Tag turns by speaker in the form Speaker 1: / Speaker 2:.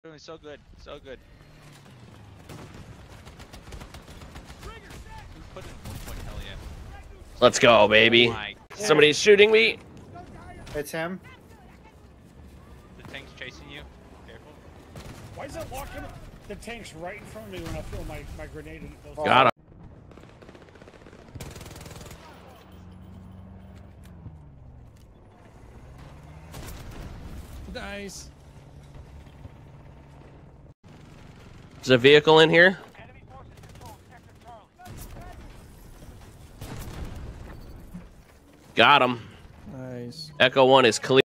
Speaker 1: Doing so good, so good. Put in 1 point, hell yeah.
Speaker 2: Let's go, baby.
Speaker 1: Oh
Speaker 2: Somebody's shooting me.
Speaker 3: It's him.
Speaker 1: The tank's chasing you. Careful.
Speaker 4: Why is it walking? The tank's right in front of me when I throw my grenade and it goes.
Speaker 2: Got him.
Speaker 5: Nice.
Speaker 2: There's a vehicle in here. Got him.
Speaker 5: Nice.
Speaker 2: Echo 1 is clear.